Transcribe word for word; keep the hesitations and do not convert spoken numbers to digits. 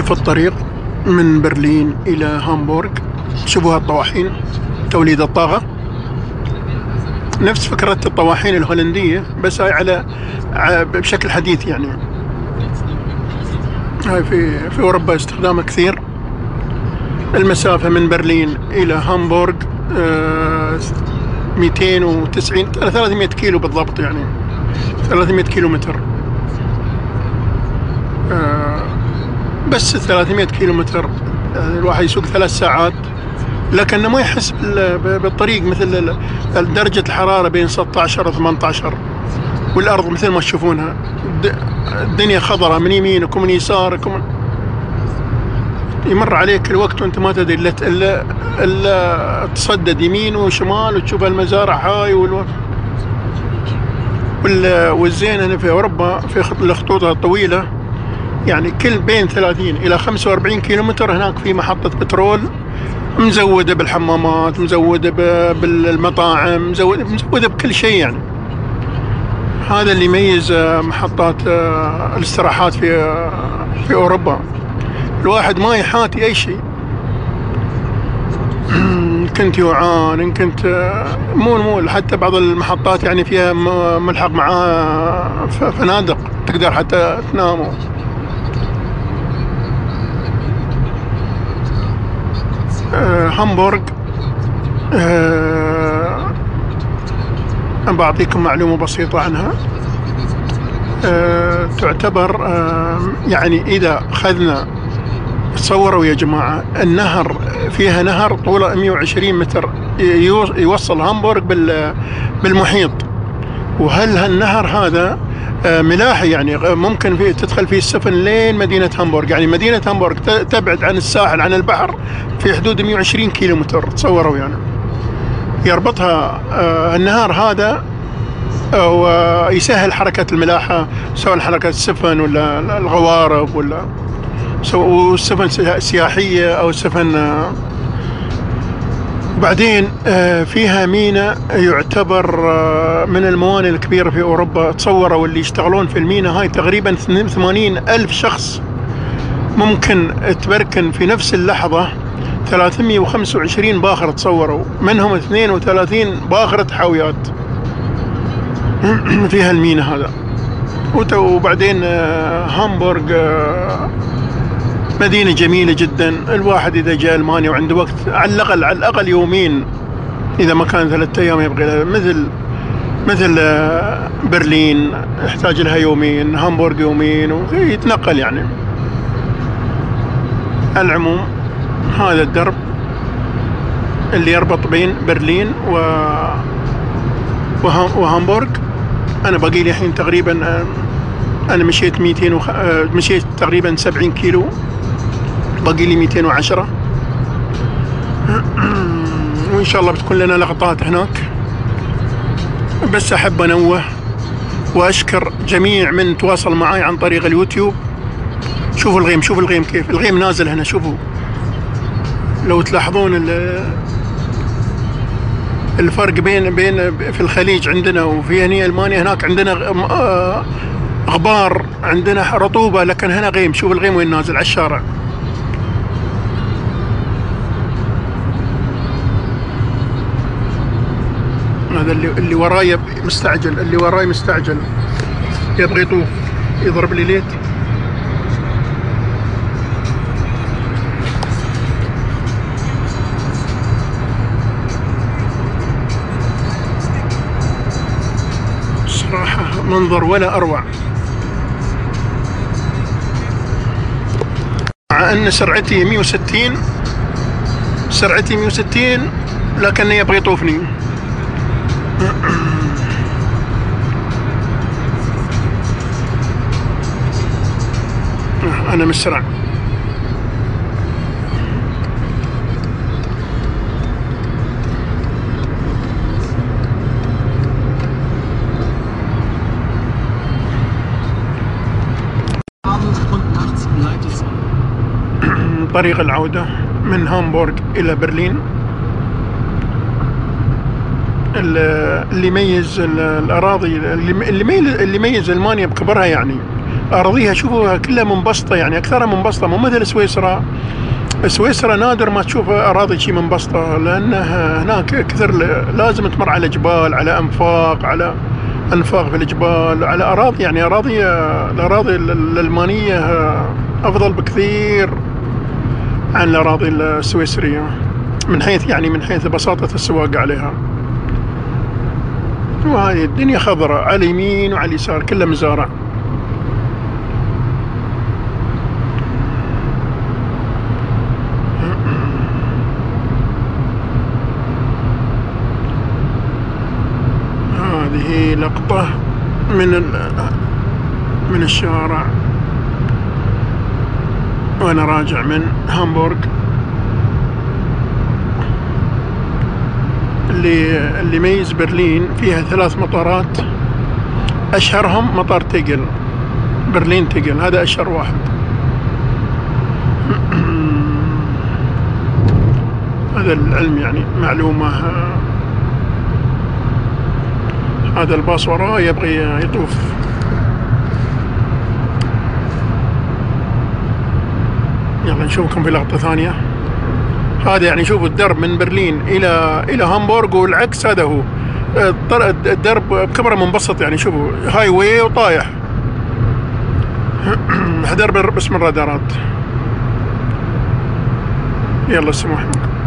في الطريق من برلين إلى هامبورغ. شوفوها الطواحين، توليد الطاقة، نفس فكرة الطواحين الهولندية بس هاي على بشكل حديث يعني. هاي في في أوروبا استخدامها كثير. المسافة من برلين إلى هامبورغ مئتين وتسعين ثلاثمئة كيلو بالضبط، يعني ثلاثمئة كيلو متر. بس ثلاثمئة كيلو متر الواحد يسوق ثلاث ساعات، لكنه ما يحس بالطريق مثل درجة الحرارة بين ستة عشر و ثمانية عشر، والأرض مثل ما تشوفونها الدنيا خضراء من يمينك ومن يسارك ومن يمر عليك الوقت وانت ما تدري الا الا الا تصدد يمين وشمال وتشوف المزارع هاي والو... والزين هنا في اوروبا في الخطوط الطويله، يعني كل بين ثلاثين الى خمسة وأربعين كيلومتر هناك في محطه بترول مزوده بالحمامات، مزوده بالمطاعم، مزوده مزوده بكل شيء. يعني هذا اللي يميز محطات الاستراحات في في اوروبا. الواحد ما يحاتي اي شيء، ان كنت جوعان، ان كنت مو مو حتى بعض المحطات يعني فيها ملحق معاه فنادق تقدر حتى تنام. أه هامبورغ، أه بعطيكم معلومة بسيطة عنها. أه تعتبر أه يعني إذا أخذنا، تصوروا يا جماعة النهر، فيها نهر طوله مئة وعشرين متر يوصل هامبورغ بالمحيط، وهل هالنهر هذا ملاحي، يعني ممكن فيه تدخل فيه السفن لين مدينة هامبورغ. يعني مدينة هامبورغ تبعد عن الساحل عن البحر في حدود مئة وعشرين كيلو متر. تصوروا يعني يربطها النهر هذا ويسهل حركة الملاحة، سواء حركة السفن ولا الغوارب ولا سواء السفن السياحية أو السفن. بعدين فيها ميناء يعتبر من الموانئ الكبيرة في أوروبا. تصوروا اللي يشتغلون في الميناء هاي تقريبا ثمانين ألف شخص، ممكن تبركن في نفس اللحظة ثلاثمئة وخمسة وعشرين باخرة. تصوروا منهم اثنين وثلاثين باخرة حاويات فيها الميناء هذا. وبعدين هامبورغ مدينة جميلة جدا. الواحد إذا جاء ألمانيا وعنده وقت على الأقل على الأقل يومين، إذا ما كان ثلاثة أيام يبغى، مثل مثل برلين يحتاج لها يومين، هامبورغ يومين، ويتنقل يعني. العموم هذا الدرب اللي يربط بين برلين و وهامبورغ. أنا باقي لي الحين تقريبا، أنا مشيت مئتين وخ... مشيت تقريبا سبعين كيلو، باقي لي مئتين وعشرة، وإن شاء الله بتكون لنا لقطات هناك. بس أحب أنوه وأشكر جميع من تواصل معي عن طريق اليوتيوب. شوفوا الغيم، شوفوا الغيم كيف الغيم نازل هنا. شوفوا لو تلاحظون الفرق بين بين في الخليج عندنا وفي هنا ألمانيا. هناك عندنا غبار، عندنا رطوبة، لكن هنا غيم. شوف الغيم وين نازل على الشارع. هذا اللي اللي وراي مستعجل، اللي وراي مستعجل يبغى يطوف، يضرب لي ليت. صراحة منظر ولا أروع، مع أن سرعتي مئة وستين، سرعتي مئة وستين، لكنه يبغى يطوفني. أنا مسرع. طريق العودة من هامبورغ إلى برلين. اللي يميز الأراضي، اللي اللي يميز ألمانيا بكبرها، يعني أراضيها شوفوها كلها منبسطة، يعني أكثرها منبسطة، مو مثل سويسرا. سويسرا نادر ما تشوف أراضي شي منبسطة، لأنها هناك كثر لازم تمر على جبال، على أنفاق، على أنفاق في الجبال، على أراضي، يعني أراضي الأراضي الألمانية أفضل بكثير عن الأراضي السويسرية، من حيث يعني من حيث بساطة السواقة عليها. وهذه الدنيا خضراء على اليمين وعلى اليسار، كلها مزارع. هذه لقطة من من الشارع وأنا راجع من هامبورغ، اللي اللي يميز برلين فيها ثلاث مطارات، أشهرهم مطار تيغل، برلين تيغل، هذا أشهر واحد. هذا العلم يعني معلومة. هذا الباص وراه يبغي يطوف. يلا نشوفكم في لقطة ثانية. هذا يعني شوفوا الدرب من برلين إلى إلى هامبورغ والعكس، هذا هو الدرب بكبره منبسط، يعني شوفوا هاي واي وطايح. درب باسم الرادارات. يلا السماح.